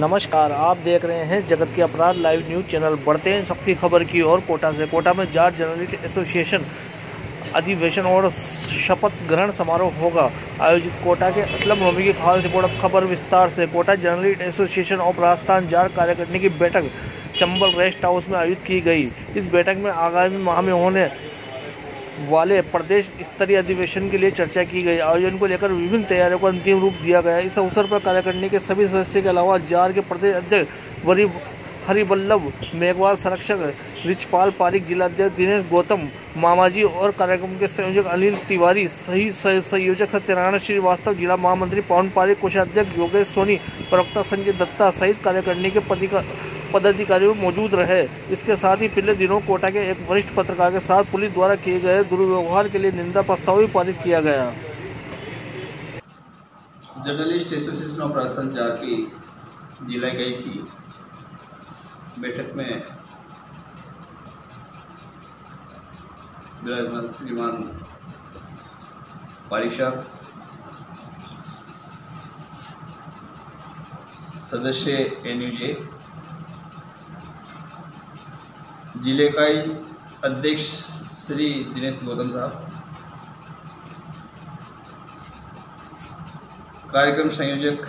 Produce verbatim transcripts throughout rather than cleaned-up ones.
नमस्कार, आप देख रहे हैं जगत के अपराध लाइव न्यूज चैनल। बढ़ते हैं सख्ती खबर की ओर। कोटा से कोटा में जाट जर्नलिस्ट एसोसिएशन अधिवेशन और शपथ ग्रहण समारोह होगा आयोजित। कोटा के असलम भूमि की खास रिपोर्ट। खबर विस्तार से। Kota journalist association of Rajasthan जाट कार्यकारिणी की बैठक चंबल रेस्ट हाउस में आयोजित की गई। इस बैठक में आगामी माह में होने वाले प्रदेश स्तरीय अधिवेशन के लिए चर्चा की गई। आयोजन को लेकर विभिन्न तैयारियों को अंतिम रूप दिया गया। इस अवसर पर कार्यकारिणी के सभी सदस्यों के अलावा जार के प्रदेश अध्यक्ष वरी हरिवल्लभ मेघवाल, संरक्षक रिचपाल पारिक, जिलाध्यक्ष दिनेश गौतम मामाजी और कार्यक्रम के संयोजक अनिल तिवारी, सही संयोजक सत्यनारायण श्रीवास्तव, जिला महामंत्री पवन पारिक, कोषाध्यक्ष योगेश सोनी, प्रवक्ता संजय दत्ता सहित कार्यकारिणी के पदाधिकारी मौजूद रहे। इसके साथ ही पिछले दिनों कोटा के एक वरिष्ठ पत्रकार के साथ पुलिस द्वारा किए गए दुर्व्यवहार के लिए निंदा प्रस्ताव भी पारित किया गया। Journalist association of Rajasthan JAR की जिला इकाई की बैठक में विराजमान श्रीमान पारिक साहब, सदस्य एनयूजे, जिले इकाई अध्यक्ष श्री दिनेश गौतम साहब, कार्यक्रम संयोजक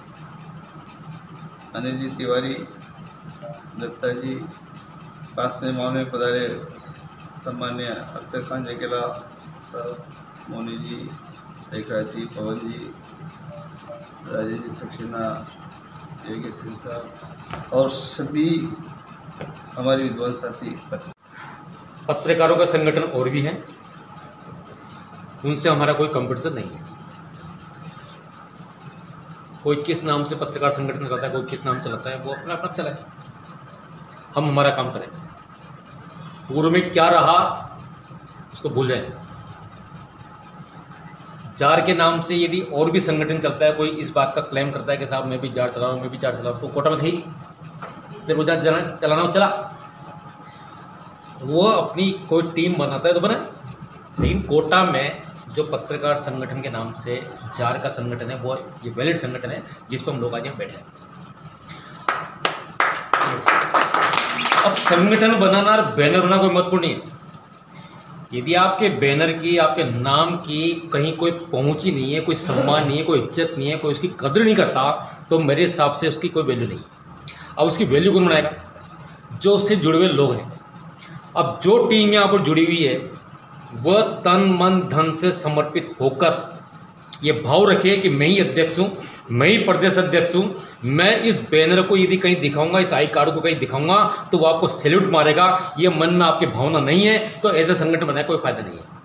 अनिल जी तिवारी, दत्ता जी, पास में मामले में पधारे सम्मान्य अख्तर खान जकेला साहब, मोनी जी, रेखराज जी, पवन जी, राजेश जी सक्सेना, योगेश सिंह साहब और सभी हमारे विद्वान साथी। पत्रकारों का संगठन और भी है, उनसे हमारा कोई कंपटीशन नहीं है। कोई किस नाम से पत्रकार संगठन चलाता है, कोई किस नाम चलाता है, वो अपना अपना चलाए। हम हमारा काम करें। पूर्व में क्या रहा उसको भूल जाए। जार के नाम से यदि और भी संगठन चलता है, कोई इस बात का क्लेम करता है कि साहब मैं भी जार चला रहा हूँ, मैं भी जार चला रहा हूँ, तो कोटा में नहीं। जब वो जार चलाना चलाना हो चला, वो अपनी कोई टीम बनाता है तो बना। लेकिन कोटा में जो पत्रकार संगठन के नाम से जार का संगठन है, वो ये वैलिड संगठन है जिस पर हम लोग आज यहाँ बैठे हैं। अब संगठन बनाना और बैनर बनाना कोई महत्वपूर्ण नहीं है। यदि आपके बैनर की, आपके नाम की कहीं कोई पहुंच ही नहीं है, कोई सम्मान नहीं है, कोई इज्जत नहीं है, कोई उसकी कदर नहीं करता, तो मेरे हिसाब से उसकी कोई वैल्यू नहीं है। अब उसकी वैल्यू कौन बनाएगा? जो उससे जुड़े हुए लोग हैं। अब जो टीम यहाँ पर जुड़ी हुई है वह तन मन धन से समर्पित होकर ये भाव रखे कि मैं ही अध्यक्ष हूँ, मैं ही प्रदेश अध्यक्ष हूँ, मैं इस बैनर को यदि कहीं दिखाऊंगा, इस आई कार्ड को कहीं दिखाऊंगा तो वो आपको सैल्यूट मारेगा। ये मन में आपकी भावना नहीं है तो ऐसे संगठन बनाए कोई फायदा नहीं है।